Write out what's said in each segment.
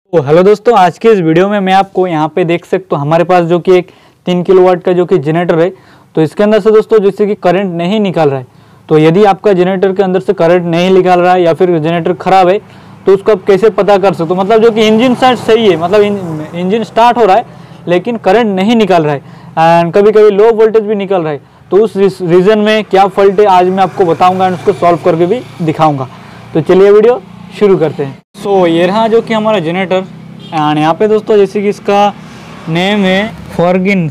तो हेलो दोस्तों, आज के इस वीडियो में मैं आपको यहाँ पे देख सकते हो हमारे पास जो कि एक 3 किलोवाट का जो कि जनरेटर है। तो इसके अंदर से दोस्तों जैसे कि करंट नहीं निकल रहा है, तो यदि आपका जनरेटर के अंदर से करंट नहीं निकल रहा है या फिर जनरेटर खराब है तो उसको आप कैसे पता कर सकते हो। मतलब जो कि इंजन साइड सही है, मतलब इंजन स्टार्ट हो रहा है लेकिन करंट नहीं निकल रहा है एंड कभी कभी लो वोल्टेज भी निकल रहा है। तो उस रीज़न में क्या फॉल्ट है आज मैं आपको बताऊँगा एंड उसको सॉल्व करके भी दिखाऊँगा। तो चलिए वीडियो शुरू करते हैं। सो ये रहा जो कि हमारा जनरेटर एंड यहाँ पे दोस्तों जैसे कि इसका नेम है फॉर्गिन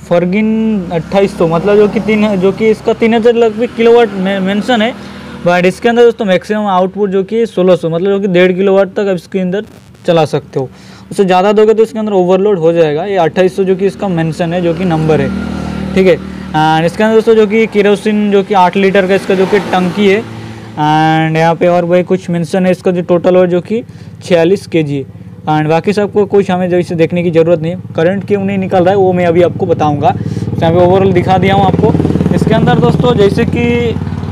2800, मतलब जो कि इसका 3000 लगभग किलोवाट मेंशन है। बट इसके अंदर दोस्तों मैक्सिमम आउटपुट जो कि 1600, मतलब जो कि 1.5 किलोवाट तक आप इसके अंदर चला सकते हो। उससे ज़्यादा दोगे तो इसके अंदर ओवरलोड हो जाएगा। ये 2800 जो कि इसका मेंशन है, जो कि नंबर है, ठीक है। एंड इसके अंदर दोस्तों जो कि केरोसिन जो कि 8 लीटर का इसका जो कि टंकी है एंड यहाँ पे और भाई कुछ मेंशन है इसका जो टोटल और जो कि 46 kg है। एंड बाकी सबको कुछ हमें जो इसे देखने की ज़रूरत नहीं है। करंट क्यों नहीं निकल रहा है वो मैं अभी आपको बताऊंगा। यहाँ पे ओवरऑल दिखा दिया हूँ आपको। इसके अंदर दोस्तों जैसे कि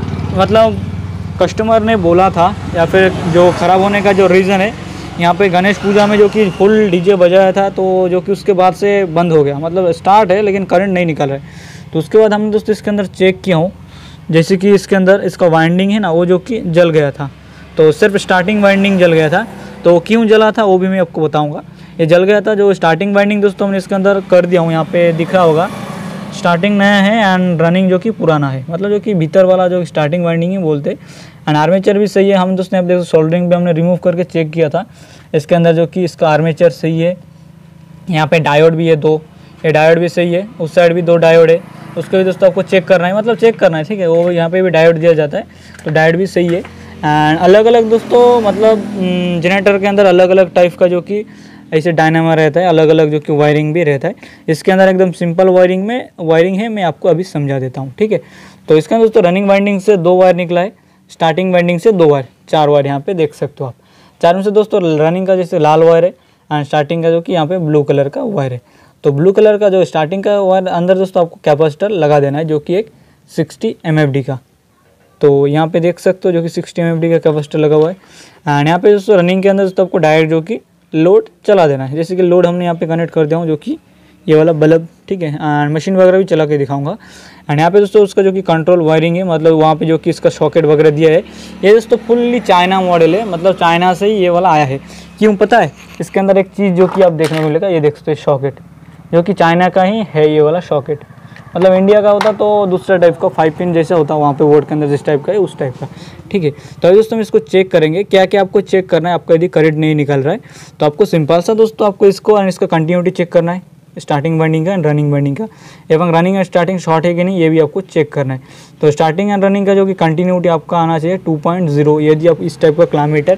मतलब कस्टमर ने बोला था या फिर जो ख़राब होने का जो रीज़न है, यहाँ पे गणेश पूजा में जो कि फुल डीजे बजाया था तो जो कि उसके बाद से बंद हो गया, मतलब स्टार्ट है लेकिन करंट नहीं निकल रहा है। तो उसके बाद हमने दोस्तों इसके अंदर चेक किया हूँ, जैसे कि इसके अंदर इसका वाइंडिंग है ना, वो जो कि जल गया था। तो सिर्फ स्टार्टिंग वाइंडिंग जल गया था। तो क्यों जला था वो भी मैं आपको बताऊंगा। ये जल गया था जो स्टार्टिंग वाइंडिंग दोस्तों हमने इसके अंदर कर दिया हूँ, यहाँ पे दिख रहा होगा। स्टार्टिंग नया है एंड रनिंग जो कि पुराना है, मतलब जो कि भीतर वाला जो स्टार्टिंग वाइंडिंग ही बोलते। एंड आर्मेचर भी सही है। हम दोस्तों आप देखो सोल्डरिंग पे हमने रिमूव करके चेक किया था। इसके अंदर जो कि इसका आर्मेचर सही है। यहाँ पे डायोड भी है 2, ये डायोड भी सही है। उस साइड भी 2 डायोड है, उसको भी दोस्तों आपको चेक करना है, मतलब चेक करना है, ठीक है। वो यहाँ पे भी डायोड दिया जाता है, तो डायोड भी सही है। एंड अलग अलग दोस्तों मतलब जनरेटर के अंदर अलग अलग टाइप का जो कि ऐसे डायनामा रहता है, अलग अलग जो कि वायरिंग भी रहता है। इसके अंदर एकदम सिंपल वायरिंग है, मैं आपको अभी समझा देता हूँ, ठीक है। तो इसके अंदर दोस्तों रनिंग वाइंडिंग से 2 वायर निकला है, स्टार्टिंग वाइंडिंग से 2 वायर, 4 वायर यहाँ पे देख सकते हो आप। 4 में से दोस्तों रनिंग का जैसे लाल वायर है एंड स्टार्टिंग का जो कि यहाँ पे ब्लू कलर का वायर है। तो ब्लू कलर का जो स्टार्टिंग का वायर अंदर दोस्तों आपको कैपेसिटर लगा देना है, जो कि एक 60 MFD का। तो यहाँ पे देख सकते हो जो कि 60 MFD का कैपेसिटर लगा हुआ है। एंड यहाँ पे दोस्तों रनिंग के अंदर दोस्तों आपको डायरेक्ट जो कि लोड चला देना है। जैसे कि लोड हमने यहाँ पे कनेक्ट कर दिया हूँ, जो कि ये वाला बल्ब, ठीक है। एंड मशीन वगैरह भी चला के दिखाऊंगा। एंड यहाँ पे दोस्तों उसका जो कि कंट्रोल वायरिंग है, मतलब वहाँ पे जो कि इसका सॉकेट वगैरह दिया है। ये दोस्तों फुल्ली चाइना मॉडल है, मतलब चाइना से ही ये वाला आया है। क्यों पता है? इसके अंदर एक चीज़ जो कि आप देखने को मिलेगा, ये देख सकते हो सॉकेट जो कि चाइना का ही है। ये वाला सॉकेट मतलब इंडिया का होता तो दूसरा टाइप का 5 पिन जैसा होता, वहाँ पे बोर्ड के अंदर जिस टाइप का है उस टाइप का, ठीक है। तो अभी दोस्तों हम इसको चेक करेंगे क्या क्या आपको चेक करना है। आपका यदि करंट नहीं निकल रहा है तो आपको सिंपल सा दोस्तों आपको इसको एंड इसका कंटिन्यूटी चेक करना है, स्टार्टिंग वाइंडिंग का एंड रनिंग वाइंडिंग का, एवं रनिंग एंड स्टार्टिंग शॉर्ट है कि नहीं ये भी आपको चेक करना है। तो स्टार्टिंग एंड रनिंग का जो कि कंटिन्यूटी आपका आना चाहिए 2.0, यदि आप इस टाइप का किलोमीटर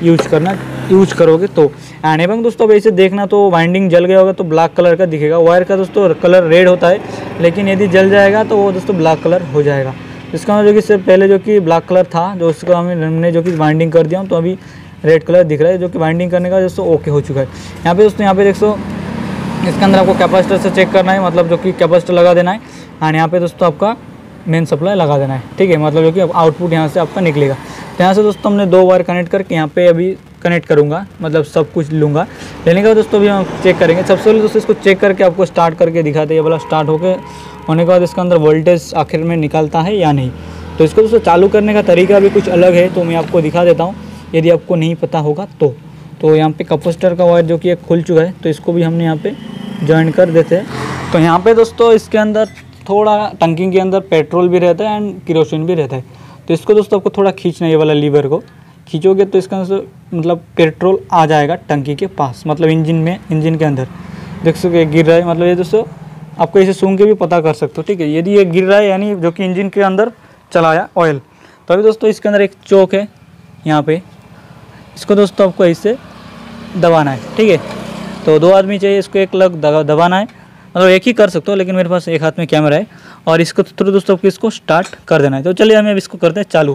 यूज करोगे तो। एंड एवं दोस्तों अब ऐसे देखना तो वाइंडिंग जल गया होगा तो ब्लैक कलर का दिखेगा। वायर का दोस्तों कलर रेड होता है, लेकिन यदि जल जाएगा तो वो दोस्तों ब्लैक कलर हो जाएगा। इसका मतलब जो कि सिर्फ पहले जो कि ब्लैक कलर था, जो उसका हमने जो कि वाइंडिंग कर दिया हूँ तो अभी रेड कलर दिख रहा है, जो कि वाइंडिंग करने का दोस्तों ओके हो चुका है। यहाँ पे दोस्तों यहाँ पे देखो इसके अंदर आपको कैपेसिटर से चेक करना है, मतलब जो कि कैपेसिटर लगा देना है। एंड यहाँ पे दोस्तों आपका मेन सप्लाई लगा देना है, ठीक है, मतलब जो कि आउटपुट यहाँ से आपका निकलेगा। तो यहाँ से दोस्तों हमने 2 वायर कनेक्ट करके यहाँ पे अभी कनेक्ट करूँगा, मतलब सब कुछ लूँगा। लेने के बाद दोस्तों अभी हम चेक करेंगे। सबसे पहले दोस्तों इसको चेक करके आपको स्टार्ट करके दिखाते हैं। ये वाला स्टार्ट होने के बाद इसके अंदर वोल्टेज आखिर में निकलता है या नहीं। तो इसको दोस्तों चालू करने का तरीका भी कुछ अलग है, तो मैं आपको दिखा देता हूँ यदि आपको नहीं पता होगा तो यहाँ पे कैपेसिटर का वायर जो कि एक खुल चुका है, तो इसको भी हमने यहाँ पे ज्वाइन कर देते हैं। तो यहाँ पे दोस्तों इसके अंदर थोड़ा टंकी के अंदर पेट्रोल भी रहता है एंड केरोसिन भी रहता है। तो इसको दोस्तों आपको थोड़ा खींचना है, ये वाला लीवर को खींचोगे तो इसका मतलब पेट्रोल आ जाएगा टंकी के पास, मतलब इंजन के अंदर देख सकते गिर रहा है। मतलब ये दोस्तों आपको इसे सूंघ के भी पता कर सकते हो, ठीक है। यदि ये गिर रहा है यानी जो कि इंजन के अंदर चलाया ऑयल। तो अभी दोस्तों इसके अंदर एक चोक है यहाँ पे, इसको दोस्तों आपको ऐसे दबाना है, ठीक है। तो 2 आदमी चाहिए, इसको एक लग दबाना है, मतलब एक ही कर सकते हो, लेकिन मेरे पास एक हाथ में कैमरा है और इसको थ्रू दोस्तों आपको इसको स्टार्ट कर देना है। तो चलिए हम अब इसको करते हैं चालू।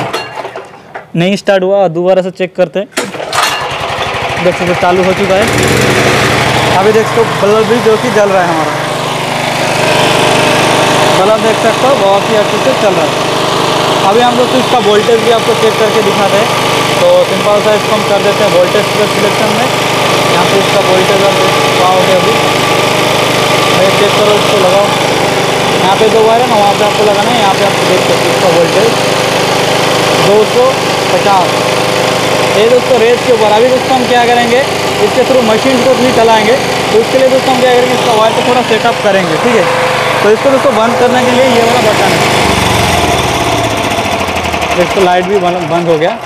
नहीं स्टार्ट हुआ, दोबारा से चेक करते हैं। देख सकते चालू हो चुका है। अभी देख सकते बल्ब भी जो कि जल रहा है, हमारा बल्ब देख सकते हो बहुत ही अच्छे से चल रहा है। अभी हम दोस्तों इसका वोल्टेज भी आपको चेक करके दिखाते हैं। तो सिंपल सा इसको हम कर देते हैं वोल्टेज के सिलेक्शन में। यहाँ पे पे 2 वायर है ना, वहाँ पे आपको लगाना है। यहाँ पे आपको देख सकते हैं इसका वोल्टेज 250। ये दोस्तों रेस के ऊपर। अभी दोस्तों हम क्या करेंगे, इसके थ्रू मशीन को भी चलाएंगे। तो इसके लिए दोस्तों हम क्या करेंगे, इसका वायर को थोड़ा सेटअप करेंगे, ठीक है। तो इसको दोस्तों बंद करने के लिए ये वाला बटन है, इसको लाइट भी बंद हो गया।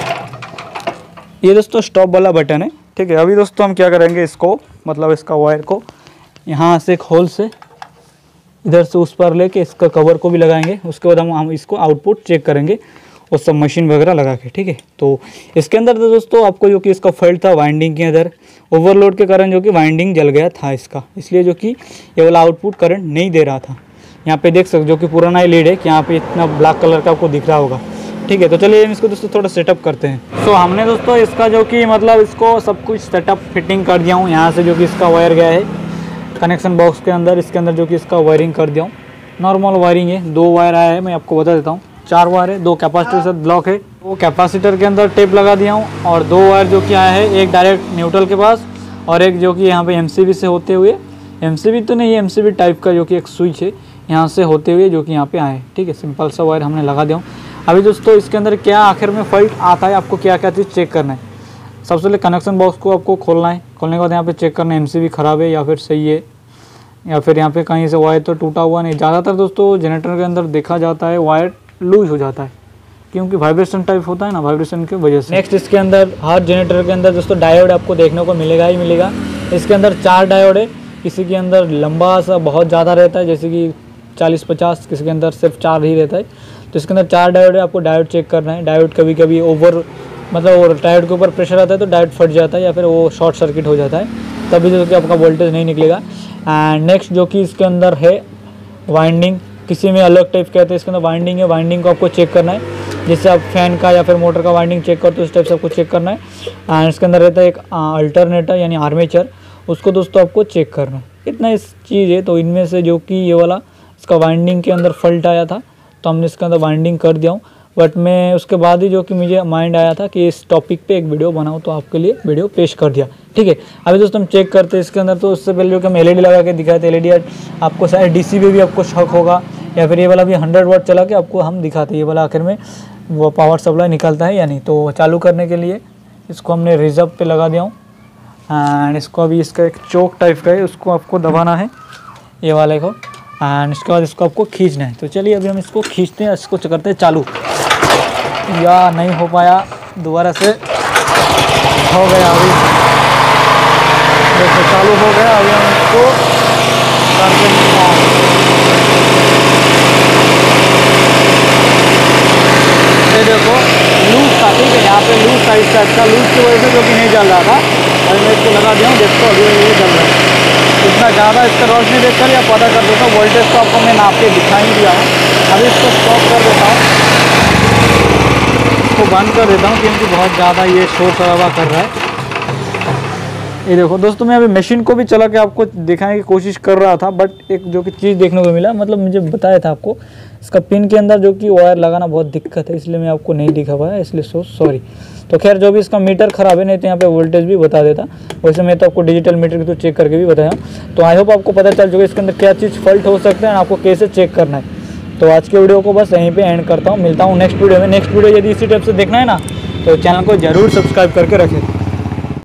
ये दोस्तों स्टॉप वाला बटन है, ठीक है। अभी दोस्तों हम क्या करेंगे, इसको मतलब इसका वायर को यहाँ से खोल से इधर से उस पर लेके इसका कवर को भी लगाएंगे। उसके बाद हम इसको आउटपुट चेक करेंगे और सब मशीन वगैरह लगा के, ठीक है। तो इसके अंदर तो दोस्तों आपको जो कि इसका फॉल्ट था वाइंडिंग के अंदर, ओवरलोड के कारण जो कि वाइंडिंग जल गया था इसका, इसलिए जो कि ये वाला आउटपुट करंट नहीं दे रहा था। यहाँ पे देख सकते जो कि पुराना लीड है कि यहाँ पे इतना ब्लैक कलर का आपको दिख रहा होगा, ठीक है। तो चलिए हम इसको दोस्तों थोड़ा सेटअप करते हैं। तो हमने दोस्तों इसका जो कि मतलब इसको सब कुछ सेटअप फिटिंग कर दिया हूँ। यहाँ से जो कि इसका वायर गया है कनेक्शन बॉक्स के अंदर, इसके अंदर जो कि इसका वायरिंग कर दिया हूँ। नॉर्मल वायरिंग है, 2 वायर आया है, मैं आपको बता देता हूँ। 4 वायर है, 2 कैपेसिटर से ब्लॉक है, वो कैपेसिटर के अंदर टेप लगा दिया हूँ। और 2 वायर जो कि आया है, एक डायरेक्ट न्यूट्रल के पास और एक जो कि यहाँ पे MCB से होते हुए, MCB तो नहीं है, MCB टाइप का जो कि एक स्विच है यहाँ से होते हुए जो कि यहाँ पे आए, ठीक है। सिंपल सा वायर हमने लगा दिया हूँ। अभी दोस्तों इसके अंदर क्या आखिर में फॉल्ट आता है, आपको क्या क्या चीज़ चेक करना है। सबसे पहले कनेक्शन बॉक्स को आपको खोलना है। खोलने के बाद यहाँ पे चेक करना है MCB ख़राब है या फिर सही है, या फिर यहाँ पे कहीं से वायर तो टूटा हुआ नहीं। ज़्यादातर दोस्तों जनरेटर के अंदर देखा जाता है वायर लूज हो जाता है, क्योंकि वाइब्रेशन टाइप होता है ना, वाइब्रेशन की वजह से। नेक्स्ट इसके अंदर हर जनरेटर के अंदर दोस्तों डायोड आपको देखने को मिलेगा ही मिलेगा। इसके अंदर 4 डायोड है, किसी के अंदर लंबा सा बहुत ज़्यादा रहता है, जैसे कि 40-50, किसी के अंदर सिर्फ 4 ही रहता है। तो इसके अंदर 4 डायोड है, आपको डायोड चेक करना है। डायोड कभी कभी ओवर मतलब और डायोड के ऊपर प्रेशर आता है तो डायोड फट जाता है या फिर वो शॉर्ट सर्किट हो जाता है, तभी जो कि आपका वोल्टेज नहीं निकलेगा। एंड नेक्स्ट जो कि इसके अंदर है वाइंडिंग, किसी में अलग टाइप कहते हैं, इसके अंदर वाइंडिंग है। वाइंडिंग को आपको चेक करना है, जैसे आप फैन का या फिर मोटर का वाइंडिंग चेक करते हो उस टाइप से आपको चेक करना है। एंड इसके अंदर रहता है एक अल्टरनेटर यानी आर्मेचर, उसको दोस्तों आपको चेक करना है। इतना इस चीज़ है। तो इनमें से जो कि ये वाला इसका वाइंडिंग के अंदर फॉल्ट आया था, तो हमने इसके अंदर वाइंडिंग कर दिया हूँ। बट मैं उसके बाद ही जो कि मुझे माइंड आया था कि इस टॉपिक पे एक वीडियो बनाऊँ, तो आपके लिए वीडियो पेश कर दिया, ठीक है। अभी दोस्तों हम चेक करते हैं इसके अंदर। तो उससे पहले जो कि हम LED लगा के दिखाए थे, LED आपको शायद DC पे भी आपको शक होगा, या फिर ये वाला भी 100 वाट चला के आपको हम दिखाते हैं ये वाला आखिर में वो पावर सप्लाई निकलता है या नहीं। तो चालू करने के लिए इसको हमने रिजर्व पे लगा दिया हूँ। एंड इसको अभी इसका एक चोक टाइप का है, उसको आपको दबाना है ये वाले को। एंड इसके बाद इसको आपको खींचना है। तो चलिए अभी हम इसको खींचते हैं, इसको करते हैं चालू। या नहीं हो पाया, दोबारा से हो गया। अभी देखो चालू हो गया। अभी हम इसको करते हैं। ये देखो लूज था, ठीक है। यहाँ पे लूज था, इस टाइप का लूज की वजह से जो कि नहीं जल रहा था। अभी मैं इसको लगा दिया हूँ, देखो अभी ये जल रहा है। इतना ज़्यादा इसका रोशनी देखकर या पता कर देता हूँ। वोल्टेज को आपको मैं नाप के दिखा ही दिया हूँ। अभी इसको स्टॉप कर देता हूँ, इसको बंद कर देता हूँ, क्योंकि बहुत ज़्यादा ये शोर शराबा कर रहा है। ये देखो दोस्तों, मैं अभी मशीन को भी चला के आपको दिखाने की कोशिश कर रहा था, बट एक जो कि चीज़ देखने को मिला, मतलब मुझे बताया था आपको इसका पिन के अंदर जो कि वायर लगाना बहुत दिक्कत है, इसलिए मैं आपको नहीं दिखा पाया, इसलिए सॉरी। तो खैर जो भी इसका मीटर ख़राब है, नहीं तो यहाँ पे वोल्टेज भी बता देता। वैसे मैं तो आपको डिजिटल मीटर की तो चेक करके भी बताया। तो आई होप आपको पता चल चुका इसके अंदर क्या चीज़ फॉल्ट हो सकता है, आपको कैसे चेक करना है। तो आज के वीडियो को बस यहीं पे एंड करता हूँ। मिलता हूँ नेक्स्ट वीडियो में। नेक्स्ट वीडियो यदि इसी टाइप से देखना है ना, तो चैनल को ज़रूर सब्सक्राइब करके रखें।